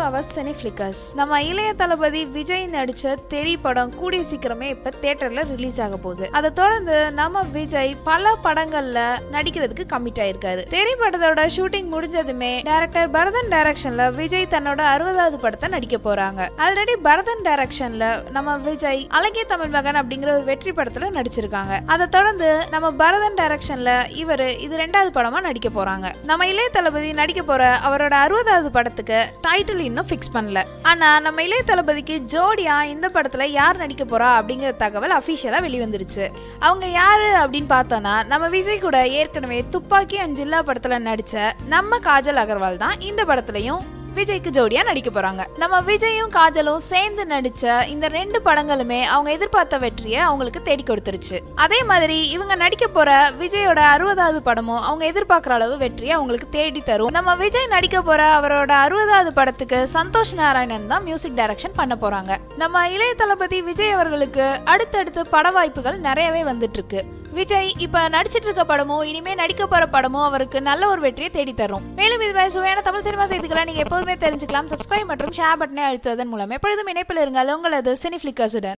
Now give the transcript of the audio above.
our Cineflickers. நம்ம இளைய தளபதி விஜய் நடிச்ச தெரி படம் கூடிய சீக்கிரமே இப்ப தியேட்டர்ல ரிலீஸ் ஆக போகுது. அதை தொடர்ந்து நம்ம விஜய் பல படங்கள்ல நடிக்கிறதுக்கு கமிட் ஆயிருக்காரு. தெரி படத்தோட ஷூட்டிங் முடிஞ்சதுமே டைரக்டர் பரதன் டைரக்ஷன்ல விஜய் தன்னோட 60வது படத்தை நடிக்க போறாங்க. ஆல்ரெடி பரதன் டைரக்ஷன்ல நம்ம விஜய் அழகிய தமிழ் மகன் அப்படிங்கிற ஒரு வெற்றி படத்துல நடிச்சிருக்காங்க. அதை தொடர்ந்து நம்ம பரதன் டைரக்ஷன்ல இவரு இது 2வது படமா நடிக்க போறாங்க. நம்ம இளைய தளபதி நடிக்க போற அவரோட 60வது படத்துக்கு டைட்டில் இன்னும் பிக்ஸ் பண்ணல. ஆனா நம்ம இளைய தளபதிக்கு ஜோடியா இந்த படத்துல யார் நடிக்க போறா அப்படிங்கிற தகவல் அபிஷியலா வெளிவந்துருச்சு. அவங்க யாரு அப்படின்னு பார்த்தோம்னா நம்ம விஜய் கூட ஏற்கனவே துப்பாக்கி அண்ட் ஜில்லா படத்துல நடிச்ச நம்ம காஜல் அகர்வால் தான் இந்த படத்துலயும் விஜய்க்கு ஜோடியா நடிக்க போறாங்க. நம்ம விஜயும் காஜலும் சேர்ந்து நடிச்ச இந்த 2 படங்களுமே அவங்க எதிர்பார்த்த வெற்றியை அவங்களுக்கு தேடி கொடுத்துருச்சு. அதே மாதிரி இவங்க நடிக்க போற விஜயோட 60வது படமும் அவங்க எதிர்பார்க்கிற அளவு வெற்றியை அவங்களுக்கு தேடி தரும். நம்ம விஜய் நடிக்க போற அவரோட 60வது படத்துக்கு சந்தோஷ் நாராயணன் தான் மியூசிக் டைரக்ஷன் பண்ண போறாங்க. நம்ம இளைய தளபதி விஜய் அவர்களுக்கு அடுத்தடுத்து பட வாய்ப்புகள் நிறையவே வந்துட்டு இருக்கு. விஜய் இப்ப நடிச்சிட்டு இருக்க படமும் இனிமே நடிக்க போற படமும் அவருக்கு நல்ல ஒரு வெற்றியை தேடி தரும். மேலும் இது மாதிரி சுவையான தமிழ் சினிமா செய்திகளை நீங்க எப்போதுமே தெரிஞ்சுக்கலாம். சப்ஸ்கிரைப் மற்றும் ஷேர் பட்டனை அழுத்துவதன் மூலம் எப்பொழுதும் இணைப்பில் இருங்கள் உங்களது சினிஃபிளிக்கர்ஸுடன்.